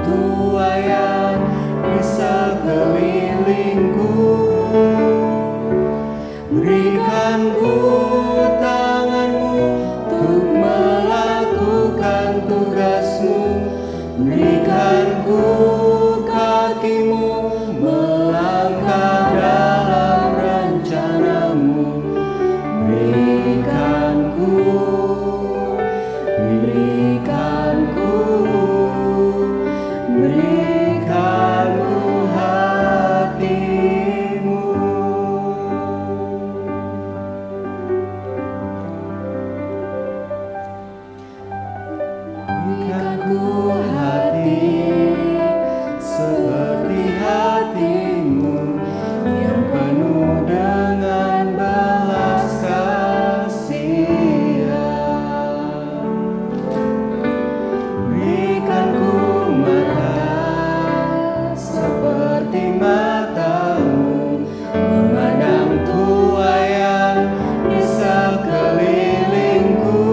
tuayan di sekelilingku. Berikan ku tanganmu untuk melakukan tugasmu. Berikan ku kakimu melangkah dalam rencanamu. Berikan ku hatimu. Berikan ku hati seperti hatimu yang penuh dengan belas kasihan. Berikan ku mata seperti matamu, memandang tuayan di sekelilingku.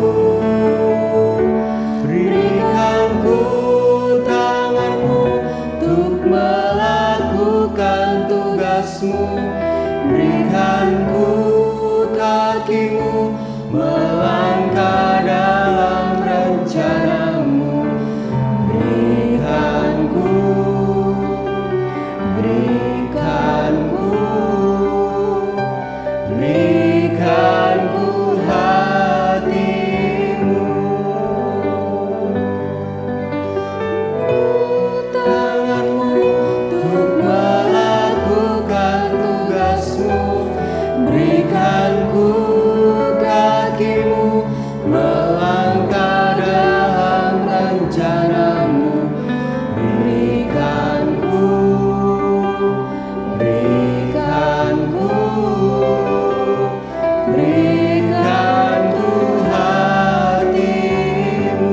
Berikan ku tanganmu untuk melakukan tugasmu. Berikan ku kakimu melangkah dalam rencanamu. Berikan ku hatimu. Tanganmu untuk melakukan tugasmu. Berikan ku kakimu melangkah dalam rencanamu. Berikan ku hatimu.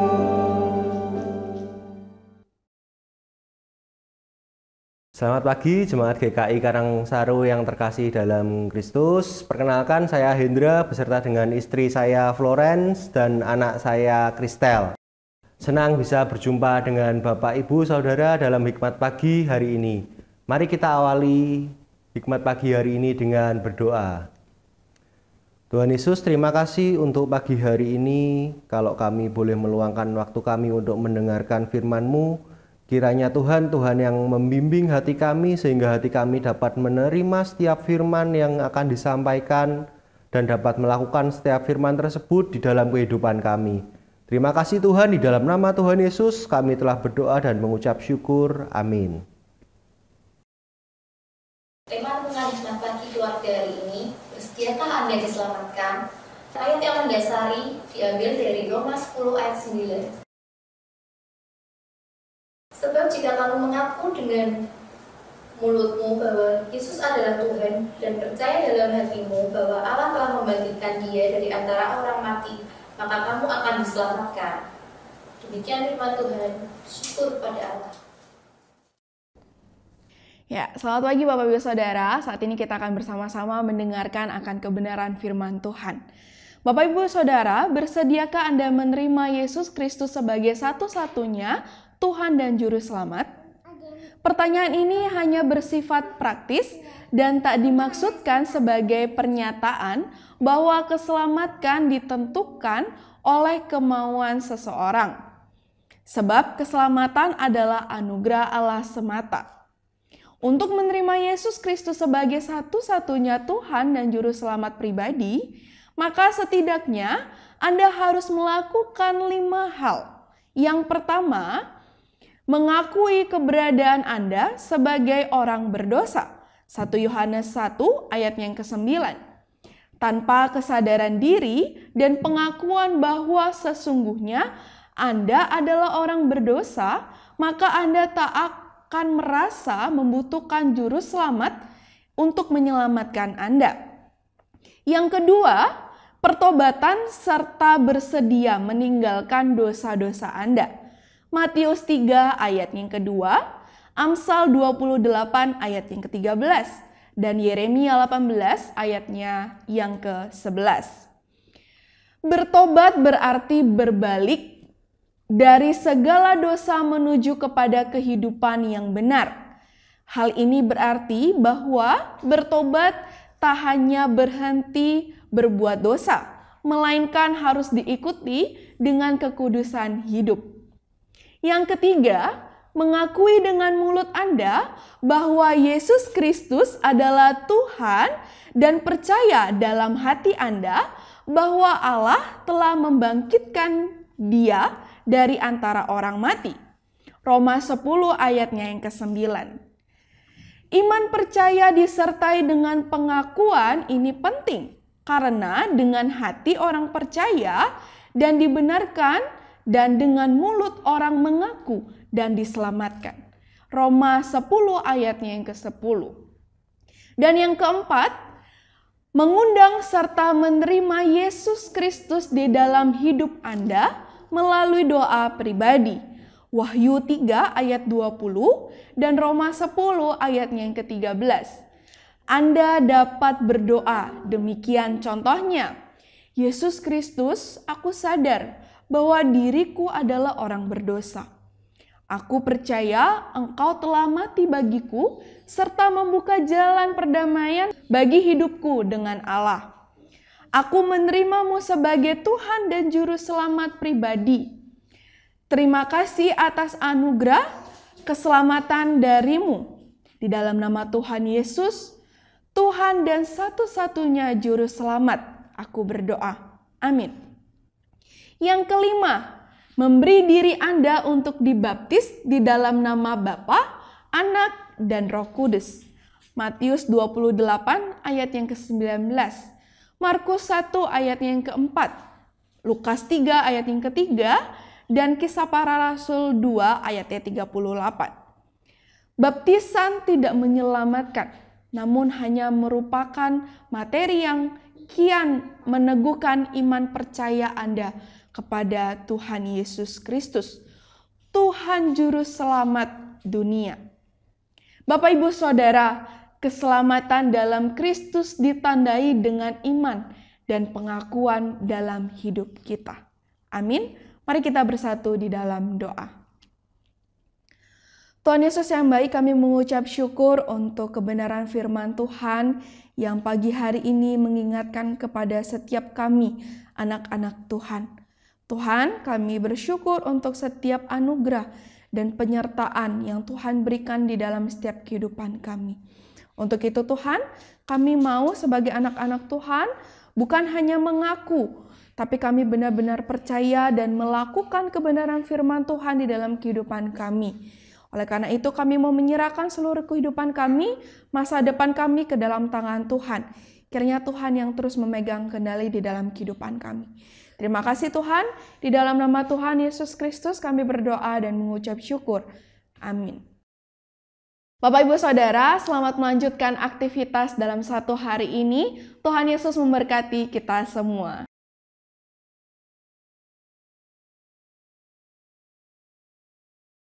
Selamat pagi Jemaat GKI Karangsaru yang terkasih dalam Kristus. Perkenalkan, saya Hendra beserta dengan istri saya Florence dan anak saya Kristel. Senang bisa berjumpa dengan Bapak Ibu Saudara dalam Hikmat Pagi hari ini. Mari kita awali Hikmat Pagi hari ini dengan berdoa. Tuhan Yesus, terima kasih untuk pagi hari ini. Kalau kami boleh meluangkan waktu kami untuk mendengarkan firman-Mu, kiranya Tuhan yang membimbing hati kami sehingga hati kami dapat menerima setiap firman yang akan disampaikan dan dapat melakukan setiap firman tersebut di dalam kehidupan kami. Terima kasih Tuhan, di dalam nama Tuhan Yesus kami telah berdoa dan mengucap syukur. Amin. Tema renungan Hikmat Pagi keluarga hari ini, bersediakah Anda diselamatkan? Ayat yang mendasari diambil dari Roma 10 ayat 9. Sebab jika kamu mengaku dengan mulutmu bahwa Yesus adalah Tuhan dan percaya dalam hatimu bahwa Allah telah membangkitkan Dia dari antara orang mati, maka kamu akan diselamatkan. Demikian firman Tuhan. Syukur pada Allah. Ya, selamat pagi Bapak Ibu Saudara. Saat ini kita akan bersama-sama mendengarkan akan kebenaran firman Tuhan. Bapak Ibu Saudara, bersediakah Anda menerima Yesus Kristus sebagai satu-satunya Tuhan dan Juru Selamat? Pertanyaan ini hanya bersifat praktis dan tak dimaksudkan sebagai pernyataan bahwa keselamatan ditentukan oleh kemauan seseorang. Sebab keselamatan adalah anugerah Allah semata. Untuk menerima Yesus Kristus sebagai satu-satunya Tuhan dan Juru Selamat pribadi, maka setidaknya Anda harus melakukan 5 hal. Yang pertama, mengakui keberadaan Anda sebagai orang berdosa. 1 Yohanes 1 ayat yang ke-9. Tanpa kesadaran diri dan pengakuan bahwa sesungguhnya Anda adalah orang berdosa, maka Anda tak akan merasa membutuhkan juru selamat untuk menyelamatkan Anda. Yang kedua, pertobatan serta bersedia meninggalkan dosa-dosa Anda. Matius 3 ayat yang kedua, Amsal 28 ayat yang ke-13, dan Yeremia 18 ayatnya yang ke-11. Bertobat berarti berbalik dari segala dosa menuju kepada kehidupan yang benar. Hal ini berarti bahwa bertobat tak hanya berhenti berbuat dosa, melainkan harus diikuti dengan kekudusan hidup. Yang ketiga, mengakui dengan mulut Anda bahwa Yesus Kristus adalah Tuhan dan percaya dalam hati Anda bahwa Allah telah membangkitkan Dia dari antara orang mati. Roma 10 ayatnya yang ke-9. Iman percaya disertai dengan pengakuan ini penting, karena dengan hati orang percaya dan dibenarkan, dan dengan mulut orang mengaku dan diselamatkan. Roma 10 ayatnya yang ke-10. Dan yang keempat, mengundang serta menerima Yesus Kristus di dalam hidup Anda melalui doa pribadi. Wahyu 3 ayat 20 dan Roma 10 ayatnya yang ke-13. Anda dapat berdoa, demikian contohnya. Yesus Kristus, aku sadar bahwa diriku adalah orang berdosa. Aku percaya Engkau telah mati bagiku serta membuka jalan perdamaian bagi hidupku dengan Allah. Aku menerimamu sebagai Tuhan dan Juru Selamat pribadi. Terima kasih atas anugerah keselamatan darimu. Di dalam nama Tuhan Yesus, Tuhan dan satu-satunya Juru Selamat, aku berdoa. Amin. Yang kelima, memberi diri Anda untuk dibaptis di dalam nama Bapa, Anak, dan Roh Kudus. Matius 28 ayat yang ke-19, Markus 1 ayat yang ke-4, Lukas 3 ayat yang ke-3, dan Kisah Para Rasul 2 ayat yang 38. Baptisan tidak menyelamatkan, namun hanya merupakan materi yang kian meneguhkan iman percaya Anda kepada Tuhan Yesus Kristus, Tuhan Juru Selamat dunia. Bapak, Ibu, Saudara, keselamatan dalam Kristus ditandai dengan iman dan pengakuan dalam hidup kita. Amin. Mari kita bersatu di dalam doa. Tuhan Yesus yang baik, kami mengucap syukur untuk kebenaran firman Tuhan yang pagi hari ini mengingatkan kepada setiap kami, anak-anak Tuhan. Tuhan, kami bersyukur untuk setiap anugerah dan penyertaan yang Tuhan berikan di dalam setiap kehidupan kami. Untuk itu Tuhan, kami mau sebagai anak-anak Tuhan bukan hanya mengaku, tapi kami benar-benar percaya dan melakukan kebenaran firman Tuhan di dalam kehidupan kami. Oleh karena itu kami mau menyerahkan seluruh kehidupan kami, masa depan kami ke dalam tangan Tuhan. Kiranya Tuhan yang terus memegang kendali di dalam kehidupan kami. Terima kasih Tuhan, di dalam nama Tuhan Yesus Kristus kami berdoa dan mengucap syukur. Amin. Bapak, Ibu, Saudara, selamat melanjutkan aktivitas dalam satu hari ini. Tuhan Yesus memberkati kita semua.